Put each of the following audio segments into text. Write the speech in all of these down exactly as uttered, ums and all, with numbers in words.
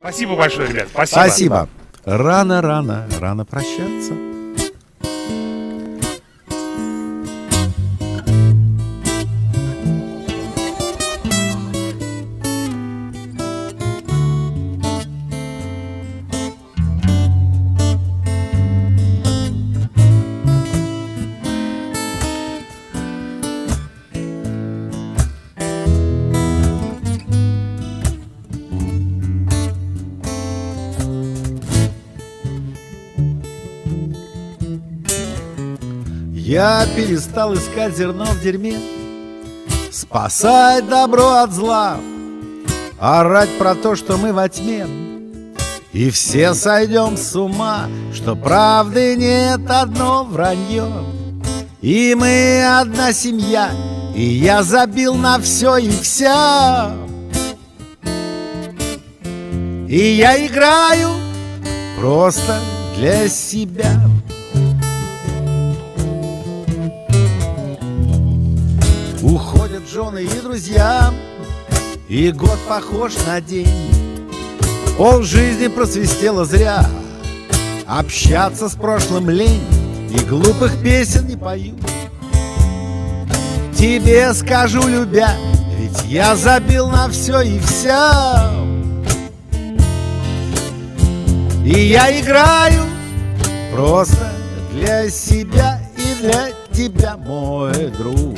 Спасибо большое, ребят. Спасибо. Спасибо. Рано, рано, рано прощаться. Я перестал искать зерно в дерьме, спасать добро от зла, орать про то, что мы во тьме, и все сойдем с ума, что правды нет, одно вранье. И мы одна семья, и я забил на все и вся. И я играю просто для себя. Уходят жены и друзья, и год похож на день. Пол жизни просвистело зря, общаться с прошлым лень, и глупых песен не пою. Тебе скажу, любя, ведь я забил на все и вся. И я играю просто для себя и для тебя, мой друг.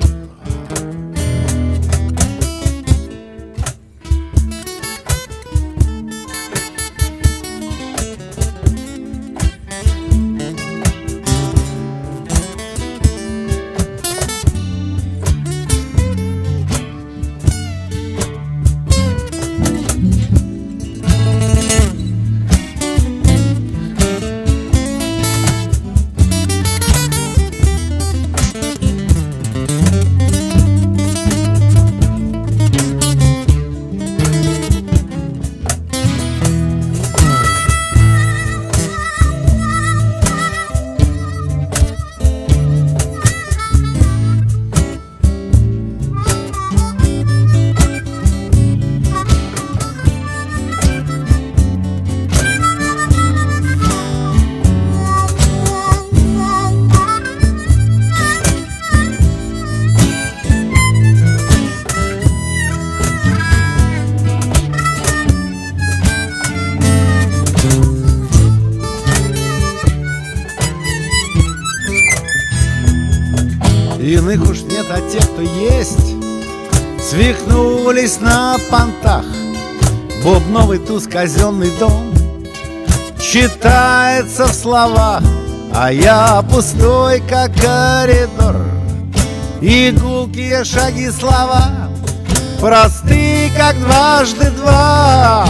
Иных уж нет, а те, кто есть, свихнулись на понтах. Бубновый туз, казенный дом читается в словах, а я пустой, как коридор. И гулкие шаги слова просты, как дважды два.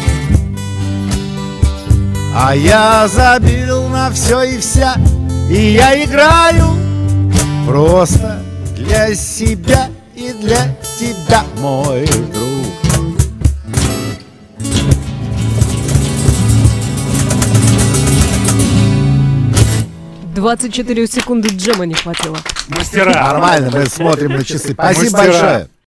А я забил на все и вся, и я играю просто для себя и для тебя, мой друг. двадцать четыре секунды джема не хватило. Мастера. Нормально, мы смотрим на часы. Спасибо Мастера. большое.